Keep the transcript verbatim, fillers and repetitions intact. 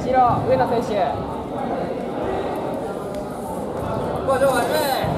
白、上野選手。 五十完美。